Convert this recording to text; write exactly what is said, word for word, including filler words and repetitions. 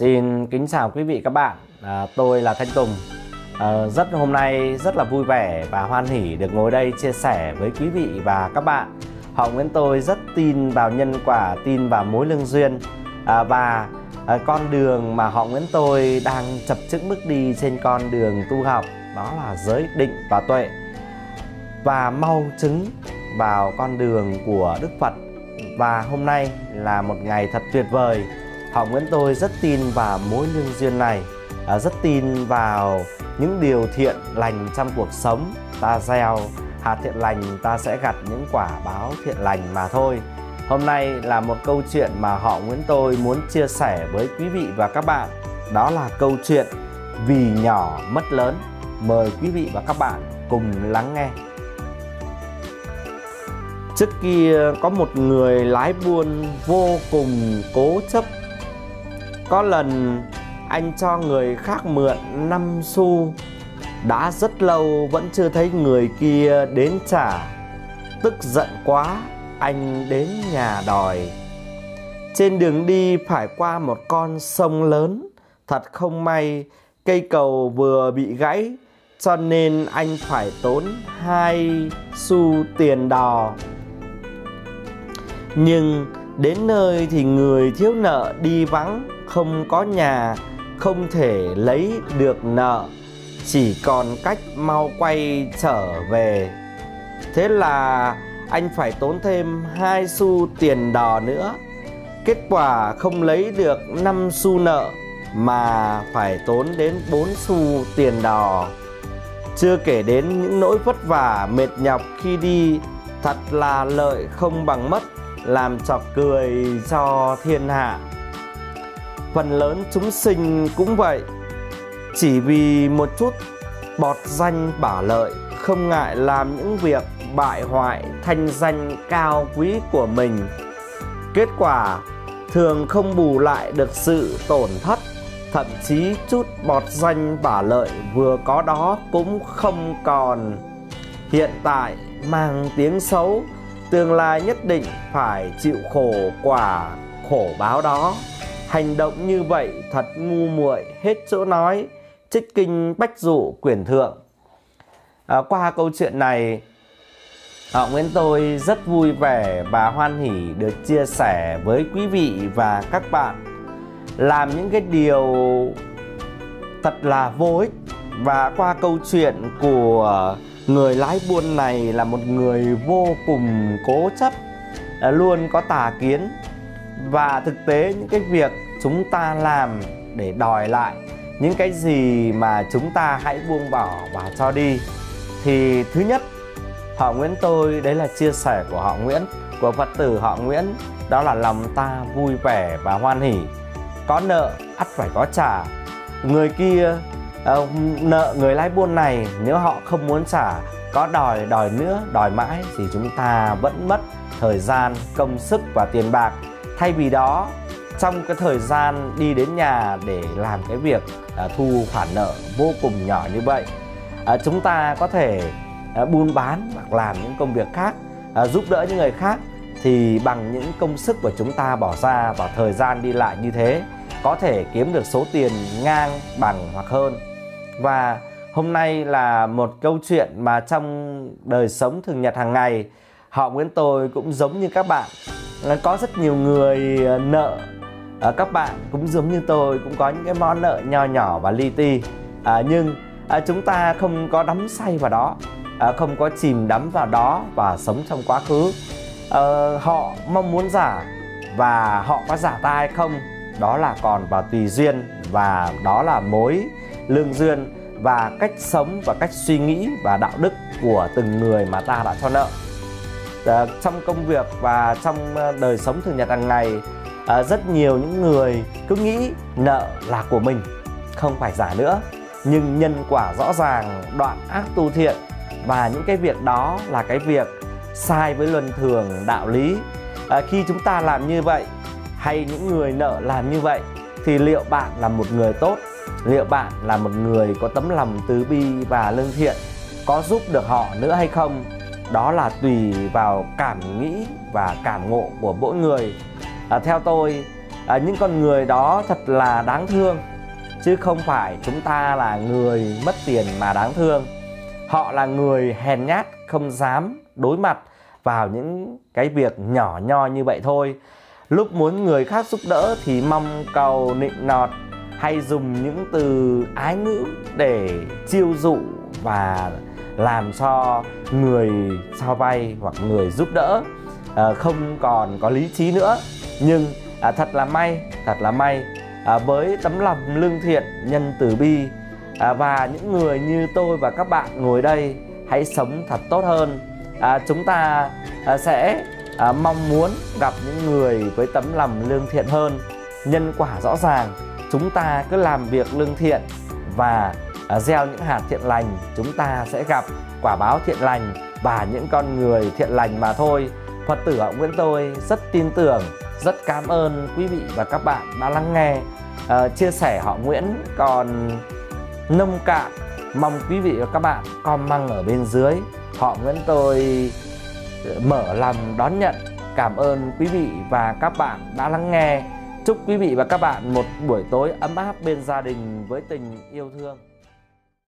Xin kính chào quý vị các bạn, à, tôi là Thanh Tùng. à, Rất hôm nay rất là vui vẻ và hoan hỉ được ngồi đây chia sẻ với quý vị và các bạn. Họ Nguyễn tôi rất tin vào nhân quả, tin vào mối lương duyên, à, Và à, con đường mà họ Nguyễn tôi đang chập chững bước đi trên con đường tu học, đó là giới định và tuệ, và mau chứng vào con đường của Đức Phật. Và hôm nay là một ngày thật tuyệt vời. Họ Nguyễn tôi rất tin vào mối lương duyên này, rất tin vào những điều thiện lành trong cuộc sống. Ta gieo hạt thiện lành, ta sẽ gặt những quả báo thiện lành mà thôi. Hôm nay là một câu chuyện mà họ Nguyễn tôi muốn chia sẻ với quý vị và các bạn. Đó là câu chuyện vì nhỏ mất lớn. Mời quý vị và các bạn cùng lắng nghe. Trước kia có một người lái buôn vô cùng cố chấp. Có lần anh cho người khác mượn năm xu, đã rất lâu vẫn chưa thấy người kia đến trả. Tức giận quá, anh đến nhà đòi. Trên đường đi phải qua một con sông lớn. Thật không may, cây cầu vừa bị gãy, cho nên anh phải tốn hai xu tiền đò. Nhưng đến nơi thì người thiếu nợ đi vắng, không có nhà, không thể lấy được nợ, chỉ còn cách mau quay trở về. Thế là anh phải tốn thêm hai xu tiền đò nữa. Kết quả không lấy được năm xu nợ mà phải tốn đến bốn xu tiền đò. Chưa kể đến những nỗi vất vả mệt nhọc khi đi. Thật là lợi không bằng mất, làm trò cười cho thiên hạ. Phần lớn chúng sinh cũng vậy. Chỉ vì một chút bọt danh bả lợi, không ngại làm những việc bại hoại thanh danh cao quý của mình. Kết quả thường không bù lại được sự tổn thất. Thậm chí chút bọt danh bả lợi vừa có đó cũng không còn. Hiện tại mang tiếng xấu, tương lai nhất định phải chịu khổ quả khổ báo đó. Hành động như vậy thật ngu muội hết chỗ nói. Trích kinh Bách Dụ Quyển Thượng. à, Qua câu chuyện này, họ Nguyễn tôi rất vui vẻ và hoan hỉ được chia sẻ với quý vị và các bạn. Làm những cái điều thật là vô ích. Và qua câu chuyện của người lái buôn này là một người vô cùng cố chấp, luôn có tà kiến. Và thực tế những cái việc chúng ta làm để đòi lại những cái gì mà chúng ta hãy buông bỏ và cho đi, thì thứ nhất, họ Nguyễn tôi, đấy là chia sẻ của họ Nguyễn, của Phật tử họ Nguyễn, đó là lòng ta vui vẻ và hoan hỉ. Có nợ ắt phải có trả. Người kia uh, nợ người lái buôn này, nếu họ không muốn trả, có đòi đòi nữa, đòi mãi, thì chúng ta vẫn mất thời gian, công sức và tiền bạc. Thay vì đó, trong cái thời gian đi đến nhà để làm cái việc uh, thu khoản nợ vô cùng nhỏ như vậy, uh, chúng ta có thể uh, buôn bán hoặc làm những công việc khác, uh, giúp đỡ những người khác. Thì bằng những công sức của chúng ta bỏ ra vào thời gian đi lại như thế, có thể kiếm được số tiền ngang, bằng hoặc hơn. Và hôm nay là một câu chuyện mà trong đời sống thường nhật hàng ngày, họ Nguyễn tôi cũng giống như các bạn. Có rất nhiều người nợ. Các bạn cũng giống như tôi, cũng có những cái món nợ nho nhỏ và li ti. à, Nhưng à, chúng ta không có đắm say vào đó, à, không có chìm đắm vào đó và sống trong quá khứ. à, Họ mong muốn giả, và họ có giả ta hay không, đó là còn vào tùy duyên. Và đó là mối lương duyên và cách sống và cách suy nghĩ và đạo đức của từng người mà ta đã cho nợ. à, Trong công việc và trong đời sống thường nhật hàng ngày, à, rất nhiều những người cứ nghĩ nợ là của mình, không phải giả nữa. Nhưng nhân quả rõ ràng, đoạn ác tu thiện, và những cái việc đó là cái việc sai với luân thường đạo lý. à, Khi chúng ta làm như vậy, hay những người nợ làm như vậy, thì liệu bạn là một người tốt? Liệu bạn là một người có tấm lòng từ bi và lương thiện, có giúp được họ nữa hay không? Đó là tùy vào cảm nghĩ và cảm ngộ của mỗi người. à, Theo tôi, à, những con người đó thật là đáng thương, chứ không phải chúng ta là người mất tiền mà đáng thương. Họ là người hèn nhát, không dám đối mặt vào những cái việc nhỏ nhoi như vậy thôi. Lúc muốn người khác giúp đỡ thì mong cầu nịnh nọt, hay dùng những từ ái ngữ để chiêu dụ và làm cho người cho vay hoặc người giúp đỡ à, không còn có lý trí nữa. Nhưng à, thật là may, thật là may à, với tấm lòng lương thiện, nhân từ bi à, và những người như tôi và các bạn ngồi đây hãy sống thật tốt hơn. à, Chúng ta à, sẽ à, mong muốn gặp những người với tấm lòng lương thiện hơn. Nhân quả rõ ràng, chúng ta cứ làm việc lương thiện và à, gieo những hạt thiện lành, chúng ta sẽ gặp quả báo thiện lành và những con người thiện lành mà thôi. Phật tử Họ Nguyễn tôi rất tin tưởng, rất cảm ơn quý vị và các bạn đã lắng nghe à, chia sẻ Họ Nguyễn còn nông cạn. Mong quý vị và các bạn comment ở bên dưới. Họ Nguyễn tôi mở lòng đón nhận. Cảm ơn quý vị và các bạn đã lắng nghe. Chúc quý vị và các bạn một buổi tối ấm áp bên gia đình với tình yêu thương.